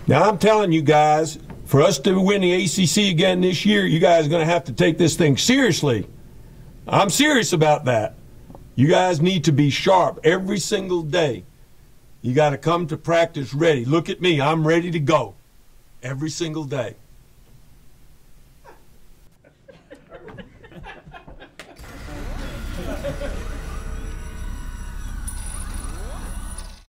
Now, I'm telling you guys, for us to win the ACC again this year, you guys are going to have to take this thing seriously. I'm serious about that. You guys need to be sharp every single day. You got to come to practice ready. Look at me. I'm ready to go every single day.